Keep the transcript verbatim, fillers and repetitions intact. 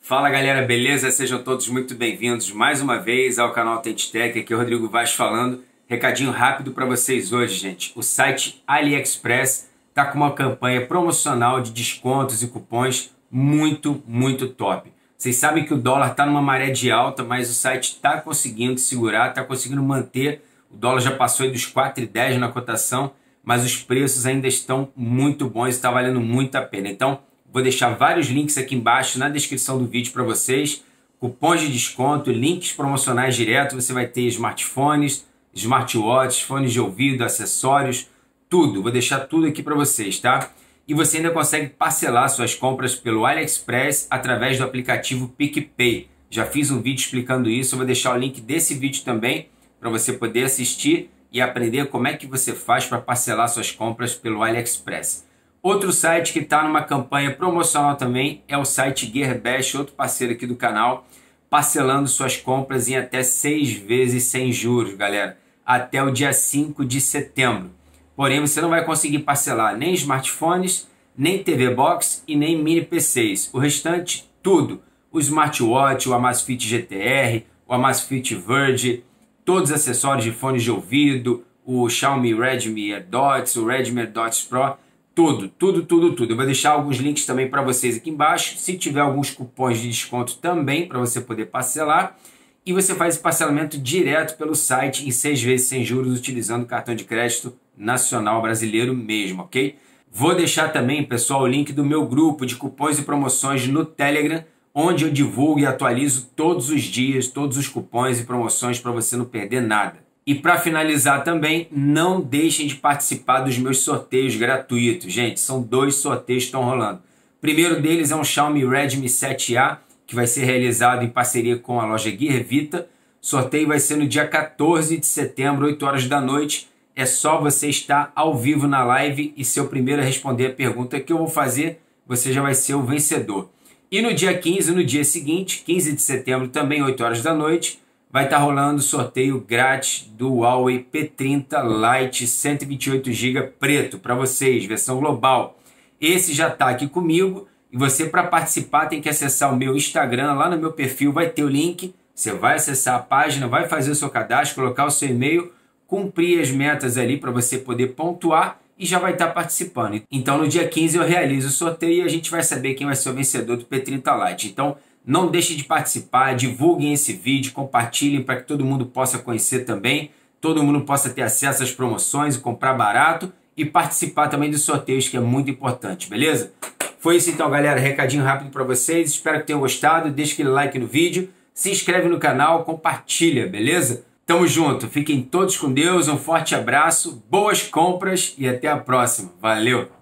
Fala galera, beleza? Sejam todos muito bem-vindos mais uma vez ao canal TenTech. Aqui é o Rodrigo Vaz falando. Recadinho rápido para vocês hoje, gente. O site AliExpress está com uma campanha promocional de descontos e cupons muito, muito top. Vocês sabem que o dólar está numa maré de alta, mas o site está conseguindo segurar, está conseguindo manter. O dólar já passou aí dos quatro e dez na cotação, mas os preços ainda estão muito bons e está valendo muito a pena. Então, vou deixar vários links aqui embaixo na descrição do vídeo para vocês. Cupons de desconto, links promocionais direto. Você vai ter smartphones, smartwatches, fones de ouvido, acessórios, tudo. Vou deixar tudo aqui para vocês, tá? E você ainda consegue parcelar suas compras pelo AliExpress através do aplicativo PicPay. Já fiz um vídeo explicando isso. Eu vou deixar o link desse vídeo também para você poder assistir e aprender como é que você faz para parcelar suas compras pelo AliExpress. Outro site que está numa campanha promocional também é o site Gearbest, outro parceiro aqui do canal, parcelando suas compras em até seis vezes sem juros, galera, até o dia cinco de setembro. Porém, você não vai conseguir parcelar nem smartphones, nem T V Box e nem mini P Cs. O restante, tudo. O smartwatch, o Amazfit G T R, o Amazfit Verge, todos os acessórios de fones de ouvido, o Xiaomi Redmi AirDots, o Redmi AirDots Pro, tudo, tudo, tudo, tudo. Eu vou deixar alguns links também para vocês aqui embaixo. Se tiver alguns cupons de desconto também para você poder parcelar. E você faz esse parcelamento direto pelo site em seis vezes sem juros utilizando o cartão de crédito nacional brasileiro mesmo, ok? Vou deixar também, pessoal, o link do meu grupo de cupons e promoções no Telegram, onde eu divulgo e atualizo todos os dias, todos os cupons e promoções para você não perder nada. E para finalizar também, não deixem de participar dos meus sorteios gratuitos. Gente, são dois sorteios que estão rolando. O primeiro deles é um Xiaomi Redmi sete A, que vai ser realizado em parceria com a loja Gear Vita. O sorteio vai ser no dia quatorze de setembro, oito horas da noite. É só você estar ao vivo na live e ser o primeiro a responder a pergunta que eu vou fazer. Você já vai ser o vencedor. E no dia quinze, no dia seguinte, quinze de setembro, também oito horas da noite, vai estar rolando o sorteio grátis do Huawei P trinta Lite cento e vinte e oito gigas preto para vocês, versão global. Esse já está aqui comigo e você, para participar, tem que acessar o meu Instagram. Lá no meu perfil vai ter o link. Você vai acessar a página, vai fazer o seu cadastro, colocar o seu e-mail, cumprir as metas ali para você poder pontuar e já vai estar participando. Então no dia quinze eu realizo o sorteio e a gente vai saber quem vai ser o vencedor do P trinta Lite. Então não deixe de participar, divulguem esse vídeo, compartilhem para que todo mundo possa conhecer também, todo mundo possa ter acesso às promoções e comprar barato e participar também dos sorteios, que é muito importante, beleza? Foi isso então, galera, recadinho rápido para vocês, espero que tenham gostado, deixa aquele like no vídeo, se inscreve no canal, compartilha, beleza? Tamo junto, fiquem todos com Deus, um forte abraço, boas compras e até a próxima, valeu!